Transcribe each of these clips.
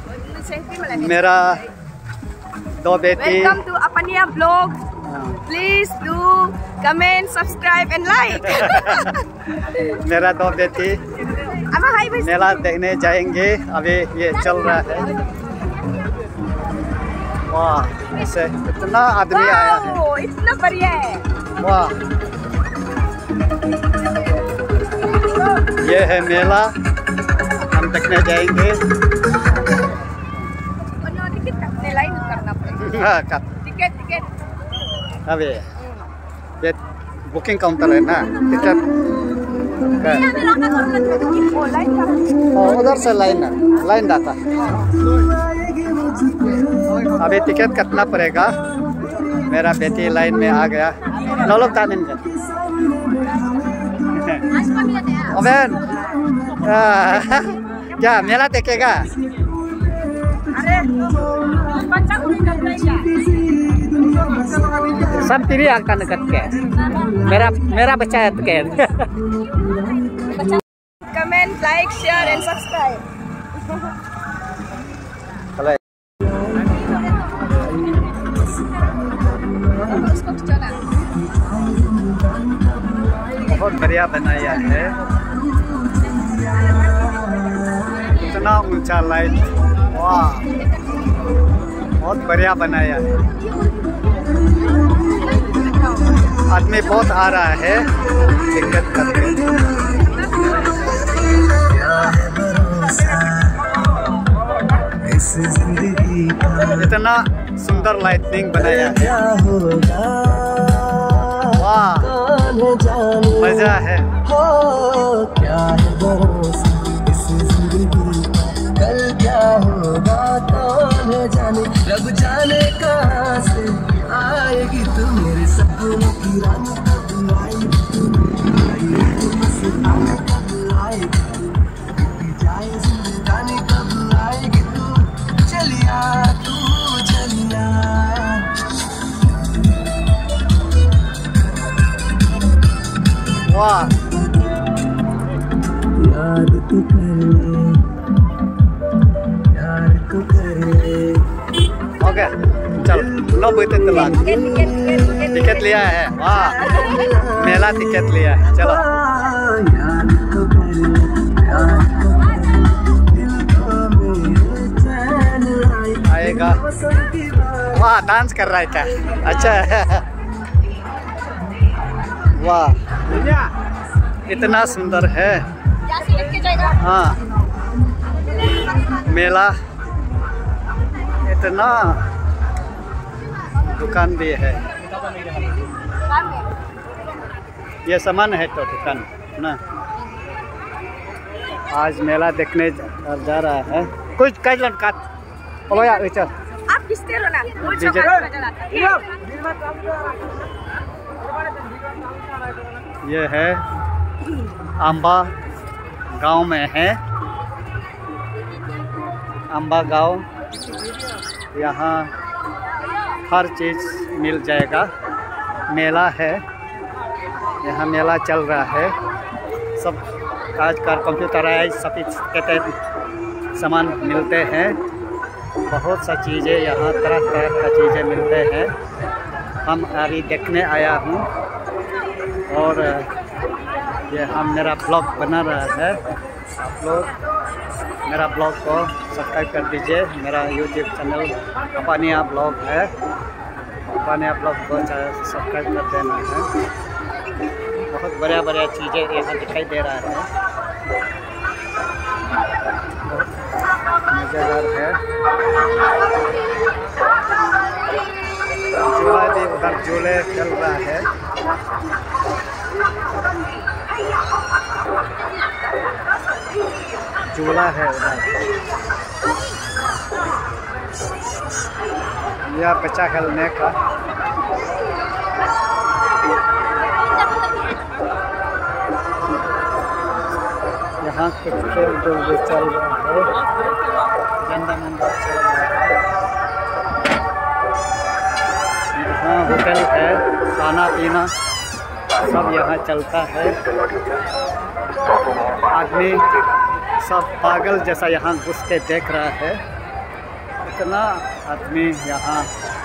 मेरा 2 बेटी। Welcome to अपनिया blog. Please do comment, subscribe and like. मेरा 2 बेटी मेला देखने जाएंगे। अभी ये चल रहा है। वाह, ऐसे इतना आदमी आया है, इतना बढ़िया है। वाह, ये है मेला, हम देखने जाएंगे। टिकट लाइन करना पड़ेगा। टिकट अभी ये बुकिंग काउंटर है ना, टिकट उधर से लाइन जाता। अभी टिकट कटना पड़ेगा। मेरा बेटी लाइन में आ गया। लोग तामिन ओबेन क्या मेला देखेगा? सब तेरी आंखा नकद के मेरा बच्चा है तो comment, like, share and subscribe. बहुत बढ़िया बनाया है। इतना ऊंचा लाइट, वाह, बहुत बढ़िया बनाया है। आदमी बहुत आ रहा है टिकट करके। इतना सुंदर लाइटिंग बनाया है, वाह, मजा है। क्या है भरोसा इस जिंदगी, कल क्या होगा कौन जाने, रब जाने कहाँ से आएगी तू मेरे सपनों की रानी, कब आएगी तू, कब आएगी तू, बीती जाए जिंदगानी, कब आएगी तू, चलिया तू चलिया। वाह, याद तो कर ले, यार तो कर ले। ओके, चल लो बेटे तला टिकट लिया है। वाह, मेला टिकट लिया है। चलो यार तो कर ले, यार तो कर ले, दिल को मेरे चैन आएगा। वाह, डांस कर रहा है क्या? अच्छा है। वाह, इतना सुंदर है। हाँ, मेला, इतना दुकान भी है। ये सामान है तो दुकान ना। आज मेला देखने जा रहा है। कुछ कई लड़का आप किसके लो ना? ये है अम्बा गांव में है। अम्बा गांव, यहाँ हर चीज़ मिल जाएगा। मेला है, यहाँ मेला चल रहा है। सब आजकल कंप्यूटराइज सफिस्टिकेटेड सामान मिलते हैं। बहुत सा चीज़ें यहाँ, तरह तरह का चीज़ें मिलते हैं। हम अभी देखने आया हूँ और ये हम मेरा ब्लॉग बना रहा है। आप लोग मेरा ब्लॉग को सब्सक्राइब कर दीजिए। मेरा यूट्यूब चैनल अपनिया ब्लॉग है। अपनिया ब्लॉग को सब्सक्राइब कर देना है। बहुत बढ़िया बढ़िया चीज़ें यहाँ दिखाई दे रहा है। बहुत मज़ेदार है। झूला भी उधर झूले चल रहा है। झूला है उधर। यह बच्चा खेलने का। यहाँ कुछ खेल भी चल रहा है। झंडा मंडा चल रहा है। यहाँ होटल है, खाना पीना सब यहाँ चलता है। आदमी सब पागल जैसा यहाँ घुस के देख रहा है। इतना आदमी यहाँ।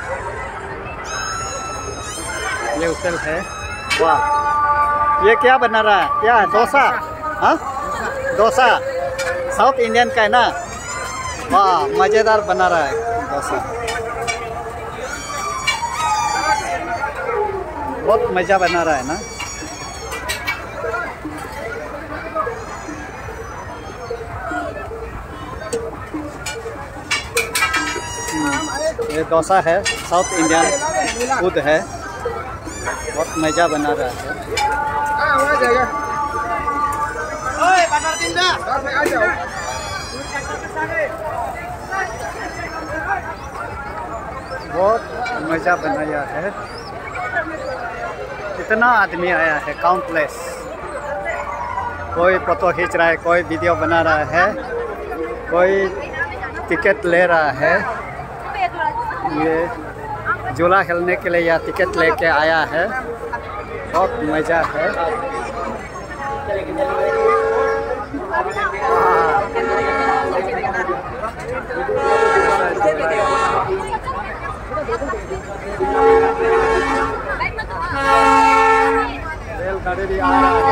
ये होटल है। वाह, ये क्या बना रहा है? क्या है? डोसा? हाँ, डोसा साउथ इंडियन का है ना। वाह, मज़ेदार बना रहा है डोसा। बहुत मज़ा बना रहा है ना। ये डोसा है, साउथ इंडियन फूड है। बहुत मज़ा बना रहा है। बहुत मज़ा बनाया है। इतना आदमी आया है, काउंटलेस। कोई फोटो खींच रहा है, कोई वीडियो बना रहा है, कोई टिकट ले रहा है। ये झूला खेलने के लिए यह टिकट लेके आया है। बहुत मज़ा है। रेलगाड़ी भी आ रहा है।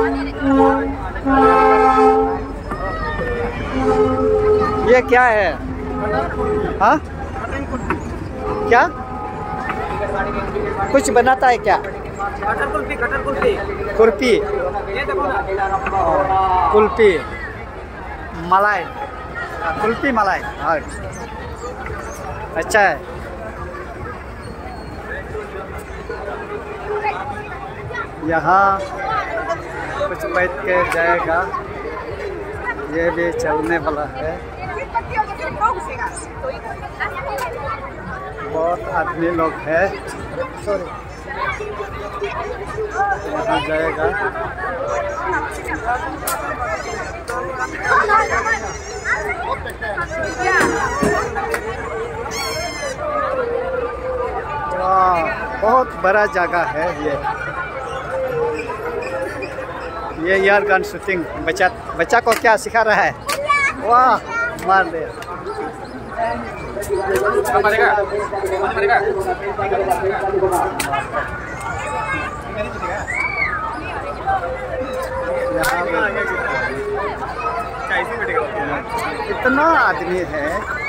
ये क्या है? हाँ, क्या कुछ बनाता है क्या? कटर कुल्फी, कटर कुल्फी। कुल्फी, ये देखो ना। कुल्फी मलाई, कुल्फी मलाई। हाँ, अच्छा है। यहाँ कुछ बैठ के जाएगा। ये भी चलने वाला है। बहुत आदमी लोग है। सॉरी, यहाँ जाएगा। वाह, बहुत बड़ा जगह है ये यार गन शूटिंग। बच्चा को क्या सिखा रहा है? वाह, मार दे। इतना आदमी है।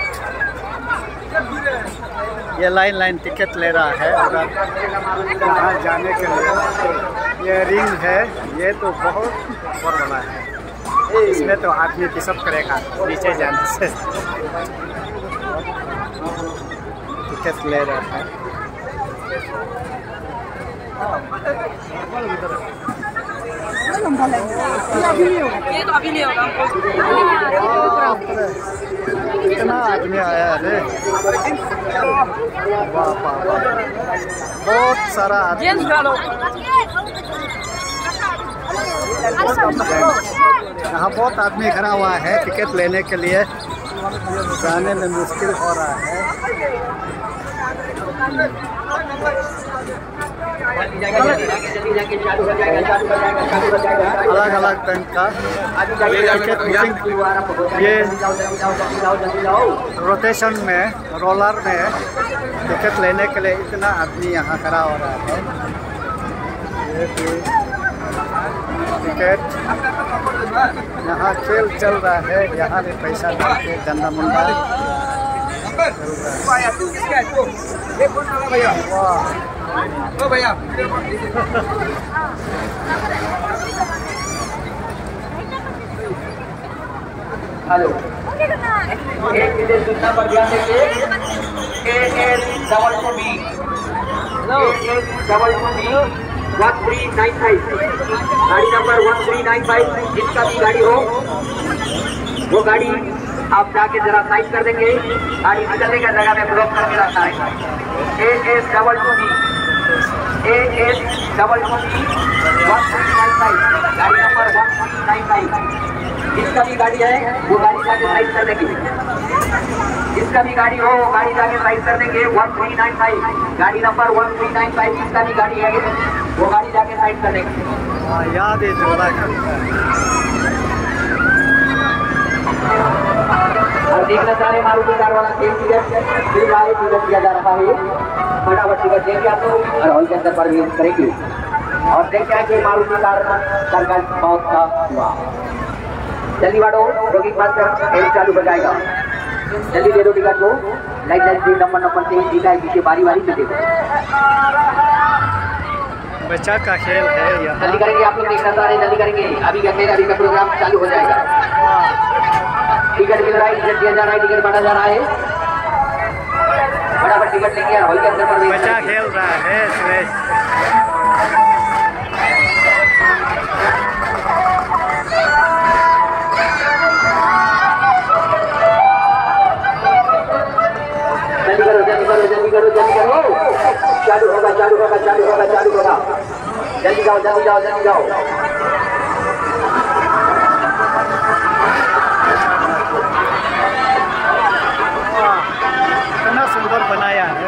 ये लाइन टिकट ले रहा है यहाँ जाने के लिए। ये रिंग है, ये तो बहुत बड़ा है। इसमें तो आदमी पिसअप करेगा नीचे जाने से। टिकट ले रहा है। ये तो अभी नहीं होगा। इतना आदमी आया है। वाह वाह, बहुत सारा आदमी। यहाँ बहुत आदमी खड़ा हुआ है टिकट लेने के लिए। जाने में मुश्किल हो रहा है। अलग अलग बैंक का टिकट बुकिंग। ये रोटेशन में, रोलर में टिकट लेने के लिए इतना आदमी यहाँ खड़ा हो रहा है। ये भी टिकट। यहाँ खेल चल रहा है। यहाँ भी पैसा डाल के डंडा मुंडा चल रहा है। वाह, ओ भैया। हेलो, एक विदेश सूचना पर ध्यान देंगे। AA22B 1395, गाड़ी नंबर 1395। जिसका भी गाड़ी हो वो गाड़ी आप जाके जरा साइड कर देंगे। गाड़ी निकलने का जगह में ब्लॉक करके रखना है। AA22B 1395, गाड़ी नंबर 1395। जिसका भी गाड़ी है वो गाड़ी जाके साइड कर देंगे। जिसका भी गाड़ी हो वो गाड़ी जाके साइड कर देंगे। 1395, गाड़ी नंबर 1395। जिसका भी गाड़ी है वो गाड़ी जाके साइड कर देंगे। याद है। और देखना चाह रहे मारुति कार वाला सेम टिकट फिर आगे टिकट दिया जा रहा है। फटाफट टिकट देंगे आप लोग और हॉल के अंदर प्रवेश करेंगे और देखते हैं कि मारुति कार का बहुत था हुआ। जल्दी बाड़ो रोगी पास कर चालू हो जाएगा। जल्दी दे दो टिकट को। लाइन से नंबर से ठीक है पीछे बारी बारी से देखो। बच्चा का खेल है यहाँ। जल्दी करेंगे आप लोग देखना चाह रहे जल्दी करेंगे। अभी का खेल अभी का प्रोग्राम चालू हो जाएगा। टिकट मिल रहा है टिकट दिया जा रहा है टिकट बांटा जा रहा है। फटाफट टिकट लेंगे हॉल के अंदर पर बच्चा खेल रहा है सुरेश। जल्दी करो जल्दी करो जल्दी करो जल्दी करो। चालू होगा चालू होगा चालू होगा चालू होगा। जल्दी जाओ जल्दी जाओ जल्दी जाओ। इतना सुंदर बनाया है।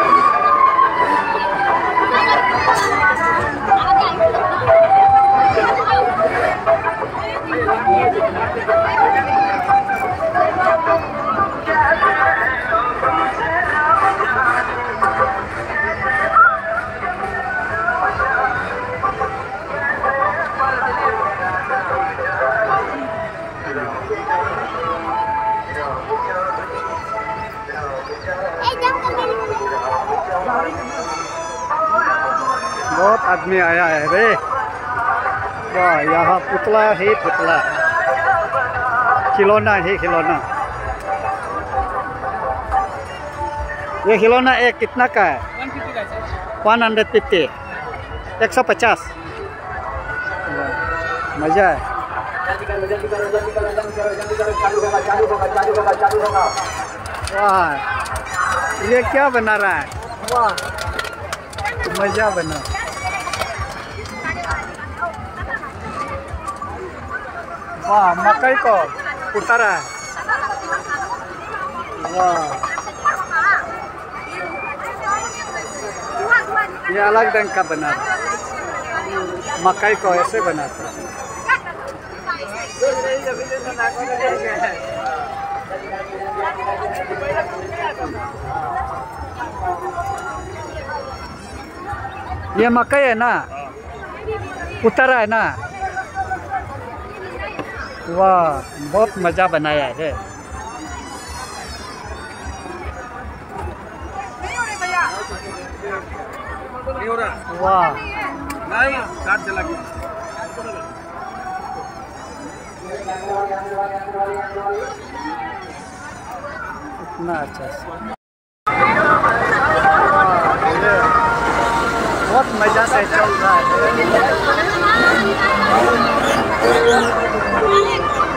बहुत आदमी आया है रे। वाह यहाँ पुतला ही पुतला, खिलौना ही खिलौना। ये खिलौना एक कितना का है? 150 150। मजा है। वाह ये क्या बना रहा है? वाह मजा बना। वाह मकई को उतारा है। वाह ये अलग ढंग का बना है। मकई को ऐसे बनाता है। ये मकई है ना, उतारा है ना। वाह बहुत मजा बनाया है। वाह नहीं काट चला गया। इतना अच्छा बहुत मजा से चल रहा है।